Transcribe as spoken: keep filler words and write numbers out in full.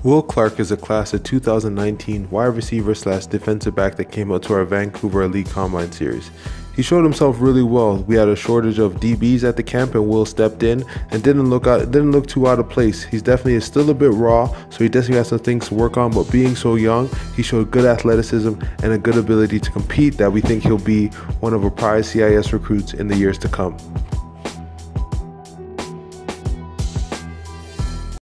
Will Clarke is a class of two thousand nineteen wide receiver slash defensive back that came out to our Vancouver Elite Combine Series. He showed himself really well. We had a shortage of D Bs at the camp and Will stepped in and didn't look out, didn't look too out of place. He's definitely is still a bit raw, so he definitely has some things to work on, but being so young, he showed good athleticism and a good ability to compete that we think he'll be one of a prize C I S recruits in the years to come.